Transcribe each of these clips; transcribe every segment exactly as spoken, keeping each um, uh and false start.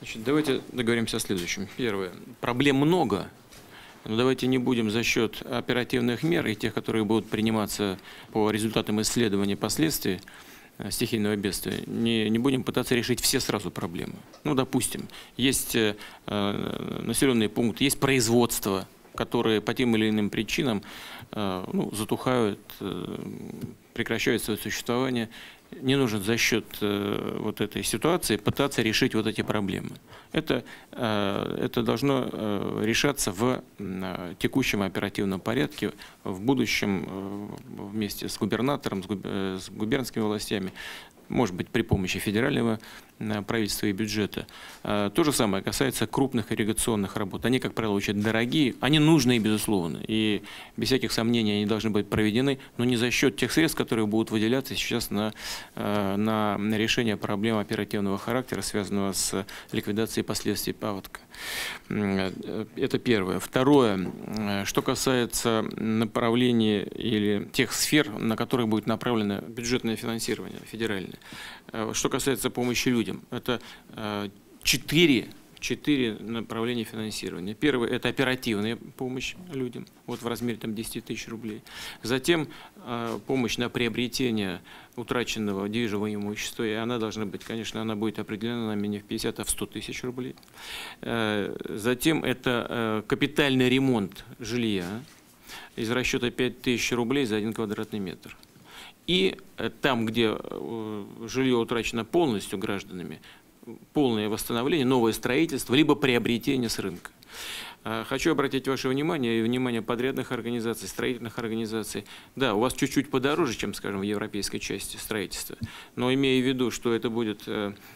Значит, давайте договоримся о следующем. Первое. Проблем много, но давайте не будем за счет оперативных мер и тех, которые будут приниматься по результатам исследования последствий стихийного бедствия, не, не будем пытаться решить все сразу проблемы. Ну, допустим, есть э, населенный пункт, есть производство, которые по тем или иным причинам э, ну, затухают, э, прекращают свое существование. Не нужно за счет э, вот этой ситуации пытаться решить вот эти проблемы. Это, э, это должно э, решаться в э, текущем оперативном порядке, в будущем э, вместе с губернатором, с, губ, э, с губернскими властями, может быть, при помощи федерального правительства и бюджета. То же самое касается крупных ирригационных работ. Они, как правило, очень дорогие, они нужны, безусловно, и без всяких сомнений они должны быть проведены, но не за счет тех средств, которые будут выделяться сейчас на, на, на решение проблем оперативного характера, связанного с ликвидацией последствий паводка. Это первое. Второе, что касается направления или тех сфер, на которые будет направлено бюджетное финансирование федеральное. Что касается помощи людям, это четыре, четыре направления финансирования. Первое – это оперативная помощь людям, вот в размере там, десяти тысяч рублей. Затем помощь на приобретение утраченного движимого имущества, и она должна быть, конечно, она будет определена нами не в пятьдесят, а в сто тысяч рублей. Затем это капитальный ремонт жилья из расчета пять тысяч рублей за один квадратный метр. И там, где жилье утрачено полностью гражданами, полное восстановление, новое строительство, либо приобретение с рынка. Хочу обратить ваше внимание и внимание подрядных организаций, строительных организаций. Да, у вас чуть-чуть подороже, чем, скажем, в европейской части строительства, но имея в виду, что это будет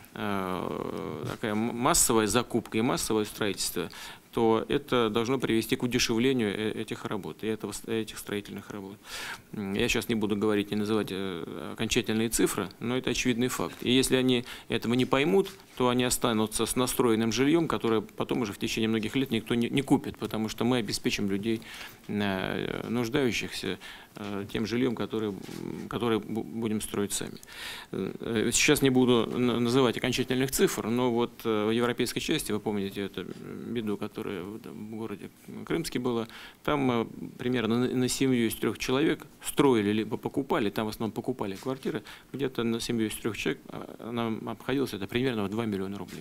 такая массовая закупка и массовое строительство, то это должно привести к удешевлению этих работ, и этого, этих строительных работ. Я сейчас не буду говорить и называть окончательные цифры, но это очевидный факт. И если они этого не поймут, то они останутся с настроенным жильем, которое потом уже в течение многих лет никто не, не купит, потому что мы обеспечим людей, нуждающихся, тем жильем, которое, которое будем строить сами. Сейчас не буду называть окончательных цифр, но вот в европейской части, вы помните эту беду, которая в городе Крымске была, там примерно на семью из трех человек строили либо покупали, там в основном покупали квартиры, где-то на семью из трех человек она обходилась это примерно в два миллиона рублей.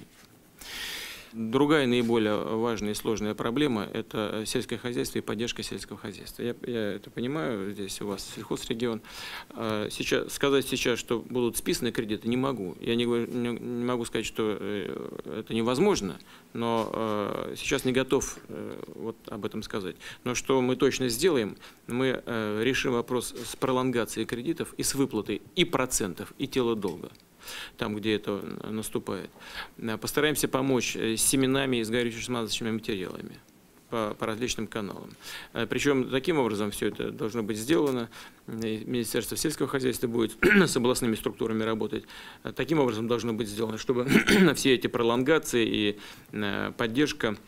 Другая наиболее важная и сложная проблема – это сельское хозяйство и поддержка сельского хозяйства. Я, я это понимаю, здесь у вас сельхозрегион. Сейчас, сказать сейчас, что будут списаны кредиты, не могу. Я не, не, не могу сказать, что это невозможно, но сейчас не готов вот об этом сказать. Но что мы точно сделаем, мы решим вопрос с пролонгацией кредитов и с выплатой и процентов, и тела долга. Там, где это наступает. Постараемся помочь с семенами и с горюче-смазочными материалами по, по различным каналам. Причем таким образом все это должно быть сделано. Министерство сельского хозяйства будет с областными структурами работать. Таким образом должно быть сделано, чтобы все эти пролонгации и поддержка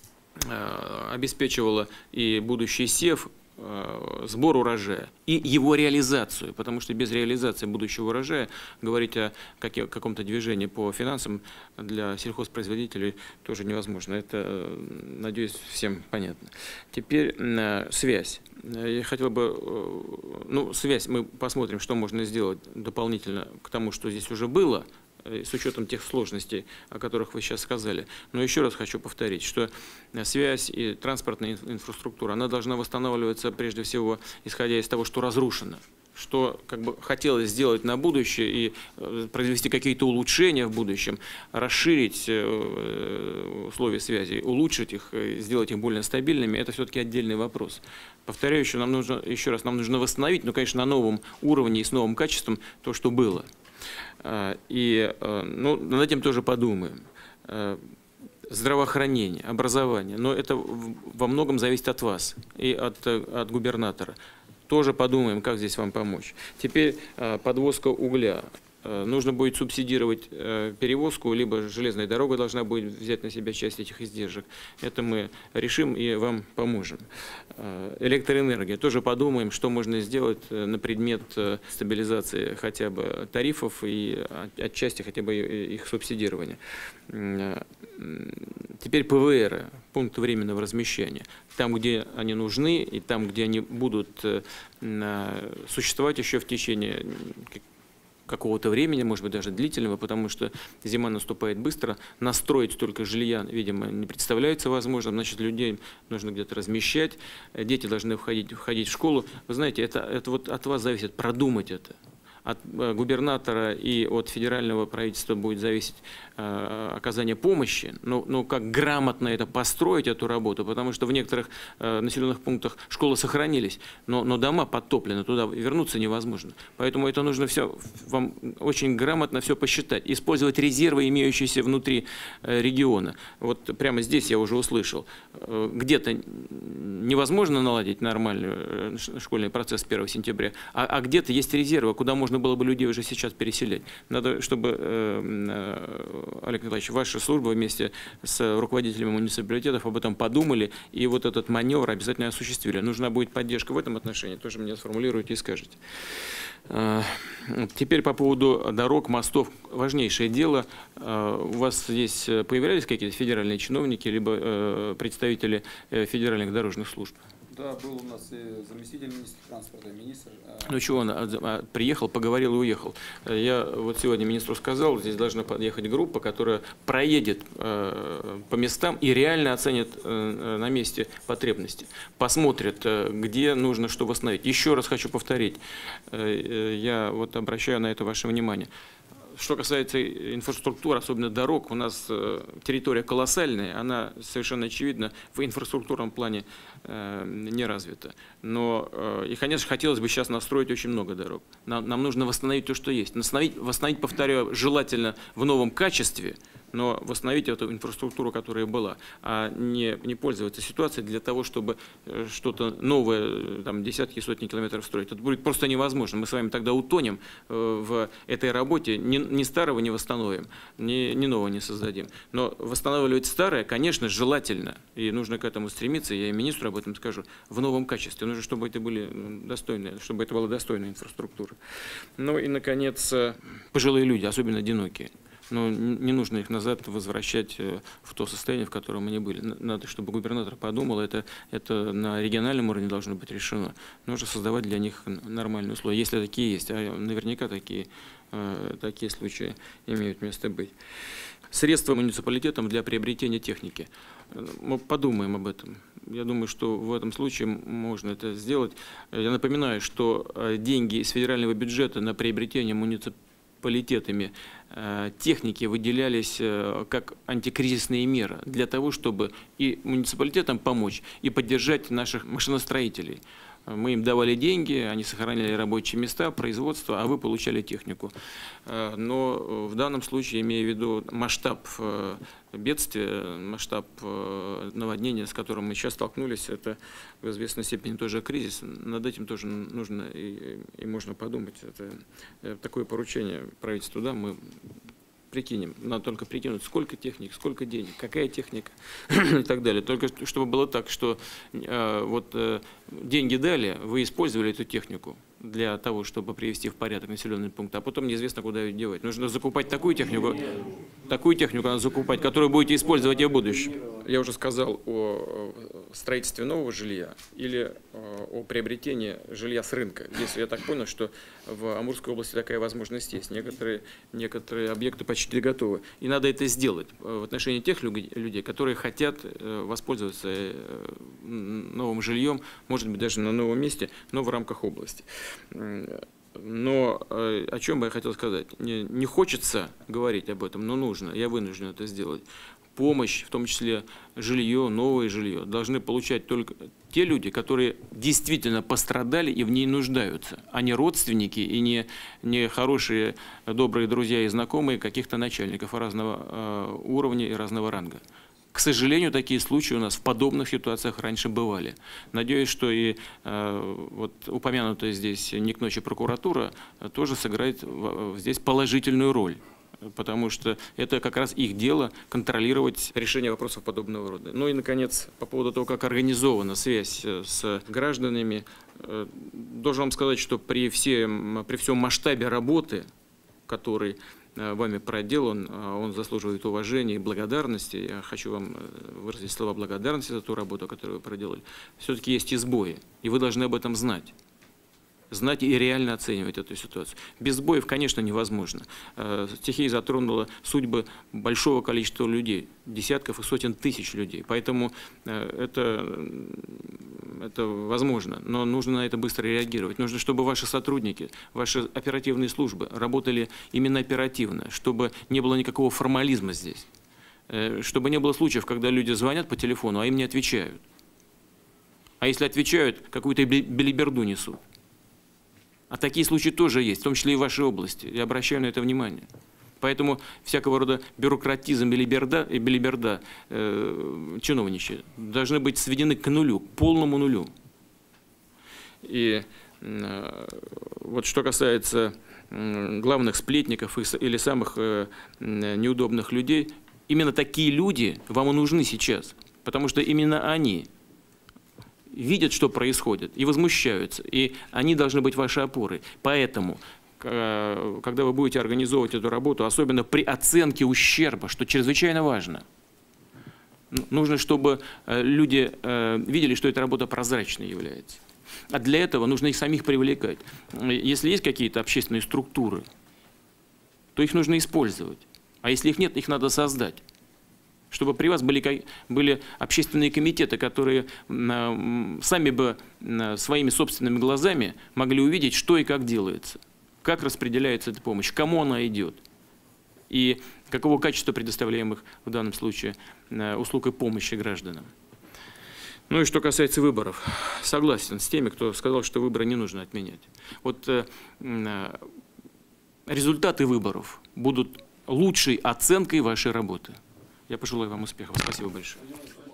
обеспечивала и будущий сев, сбор урожая и его реализацию, потому что без реализации будущего урожая говорить о каком-то движении по финансам для сельхозпроизводителей тоже невозможно. Это, надеюсь, всем понятно. Теперь связь. Я хотел бы, ну, связь, мы посмотрим, что можно сделать дополнительно к тому, что здесь уже было, с учетом тех сложностей, о которых вы сейчас сказали. Но еще раз хочу повторить, что связь и транспортная инфраструктура, она должна восстанавливаться прежде всего, исходя из того, что разрушено, что как бы хотелось сделать на будущее и произвести какие-то улучшения в будущем, расширить условия связи, улучшить их, сделать их более стабильными, это все-таки отдельный вопрос. Повторяю, еще, нам нужно, еще раз, нам нужно восстановить, но, конечно, на новом уровне и с новым качеством то, что было. И ну, над этим тоже подумаем. Здравоохранение, образование, но это во многом зависит от вас и от, от губернатора. Тоже подумаем, как здесь вам помочь. Теперь подвозка угля. нужно будет субсидировать перевозку, либо железная дорога должна будет взять на себя часть этих издержек. Это мы решим и вам поможем. Электроэнергия. Тоже подумаем, что можно сделать на предмет стабилизации хотя бы тарифов и отчасти хотя бы их субсидирования. Теперь пэ вэ эры, пункты временного размещения. Там, где они нужны, и там, где они будут существовать еще в течение какого-то времени, может быть, даже длительного, потому что зима наступает быстро. Настроить столько жилья, видимо, не представляется возможным. Значит, людей нужно где-то размещать, дети должны входить, входить в школу. Вы знаете, это, это вот от вас зависит продумать это. От губернатора и от федерального правительства будет зависеть э, оказание помощи, но, но как грамотно это построить, эту работу, потому что в некоторых э, населенных пунктах школы сохранились, но, но дома подтоплены, туда вернуться невозможно. Поэтому это нужно все, вам очень грамотно все посчитать, использовать резервы, имеющиеся внутри э, региона. Вот прямо здесь я уже услышал, э, где-то невозможно наладить нормальный э, школьный процесс с первого сентября, а, а где-то есть резервы, куда можно было бы людей уже сейчас переселять. Надо, чтобы, э, Олег Николаевич, ваша служба вместе с руководителями муниципалитетов об этом подумали и вот этот маневр обязательно осуществили. Нужна будет поддержка в этом отношении, тоже мне сформулируете и скажете. Теперь по поводу дорог, мостов. Важнейшее дело. У вас здесь появлялись какие-то федеральные чиновники, либо представители федеральных дорожных служб? Да, был у нас и заместитель министра транспорта, и министр. Ну чего, он приехал, поговорил и уехал. Я вот сегодня министру сказал, здесь должна подъехать группа, которая проедет по местам и реально оценит на месте потребности. Посмотрит, где нужно что восстановить. Еще раз хочу повторить, я вот обращаю на это ваше внимание. Что касается инфраструктуры, особенно дорог, у нас территория колоссальная, она совершенно очевидно в инфраструктурном плане не развита. Но, и, конечно, хотелось бы сейчас настроить очень много дорог. Нам, нам нужно восстановить то, что есть. Восстановить, восстановить, повторяю, желательно в новом качестве, но восстановить эту инфраструктуру, которая была, а не, не пользоваться ситуацией для того, чтобы что-то новое, там, десятки, сотни километров строить. Это будет просто невозможно. Мы с вами тогда утонем в этой работе, ни, ни старого не восстановим, ни, ни нового не создадим. Но восстанавливать старое, конечно, желательно, и нужно к этому стремиться, я и министру об этом скажу, в новом качестве. Нужно, чтобы это были достойные, чтобы это была достойная инфраструктура. Ну и, наконец, пожилые люди, особенно одинокие. Но не нужно их назад возвращать в то состояние, в котором они были. Надо, чтобы губернатор подумал, это, это на региональном уровне должно быть решено. Нужно создавать для них нормальные условия, если такие есть, а наверняка такие, такие случаи имеют место быть. Средства муниципалитетам для приобретения техники. Мы подумаем об этом. Я думаю, что в этом случае можно это сделать. Я напоминаю, что деньги из федерального бюджета на приобретение муниципалитетами техники выделялись как антикризисные меры для того, чтобы и муниципалитетам помочь, и поддержать наших машиностроителей. Мы им давали деньги, они сохраняли рабочие места, производство, а вы получали технику. Но в данном случае, имея в виду масштаб бедствия, масштаб наводнения, с которым мы сейчас столкнулись, это в известной степени тоже кризис. Над этим тоже нужно и, и можно подумать. Это такое поручение правительству, да, мы прикинем, надо только прикинуть, сколько техник, сколько денег, какая техника и так далее. Только чтобы было так, что э, вот э, деньги дали, вы использовали эту технику для того, чтобы привести в порядок населенный пункт, а потом неизвестно, куда ее девать. Нужно закупать такую технику, такую технику надо закупать, которую будете использовать и в будущем. Я уже сказал о строительстве нового жилья или о приобретении жилья с рынка. Если я так понял, что в Амурской области такая возможность есть. Некоторые, некоторые объекты почти готовы. И надо это сделать в отношении тех людей, которые хотят воспользоваться новым жильем, может быть, даже на новом месте, но в рамках области. Но о чем бы я хотел сказать? Не, не хочется говорить об этом, но нужно, я вынужден это сделать. Помощь, в том числе жилье, новое жилье, должны получать только те люди, которые действительно пострадали и в ней нуждаются, а не родственники и не, не хорошие, добрые друзья и знакомые каких-то начальников разного э, уровня и разного ранга. К сожалению, такие случаи у нас в подобных ситуациях раньше бывали. Надеюсь, что и э, вот упомянутая здесь «Не к ночи» прокуратура тоже сыграет здесь положительную роль. Потому что это как раз их дело контролировать решение вопросов подобного рода. Ну и, наконец, по поводу того, как организована связь с гражданами, должен вам сказать, что при всем, при всем масштабе работы, который вами проделан, он заслуживает уважения и благодарности. Я хочу вам выразить слова благодарности за ту работу, которую вы проделали. Все-таки есть и сбои, и вы должны об этом знать. Знать и реально оценивать эту ситуацию. Без сбоев, конечно, невозможно. Стихия затронула судьбы большого количества людей, десятков и сотен тысяч людей. Поэтому это, это возможно, но нужно на это быстро реагировать. Нужно, чтобы ваши сотрудники, ваши оперативные службы работали именно оперативно, чтобы не было никакого формализма здесь. Чтобы не было случаев, когда люди звонят по телефону, а им не отвечают. А если отвечают, какую-то белиберду несут. А такие случаи тоже есть, в том числе и в вашей области. Я обращаю на это внимание. Поэтому всякого рода бюрократизм и белиберда, и белиберда э, чиновничьи должны быть сведены к нулю, к полному нулю. И э, вот что касается э, главных сплетников или самых э, неудобных людей, именно такие люди вам и нужны сейчас. Потому что именно они видят, что происходит, и возмущаются, и они должны быть вашей опорой. Поэтому, когда вы будете организовывать эту работу, особенно при оценке ущерба, что чрезвычайно важно, нужно, чтобы люди видели, что эта работа прозрачной является. А для этого нужно их самих привлекать. Если есть какие-то общественные структуры, то их нужно использовать. А если их нет, их надо создать. Чтобы при вас были, были общественные комитеты, которые э, сами бы э, своими собственными глазами могли увидеть, что и как делается, как распределяется эта помощь, кому она идет и какого качества предоставляемых в данном случае э, услуг и помощи гражданам. Ну и что касается выборов, согласен с теми, кто сказал, что выборы не нужно отменять. Вот э, э, результаты выборов будут лучшей оценкой вашей работы. Я пожелаю вам успехов. Спасибо большое.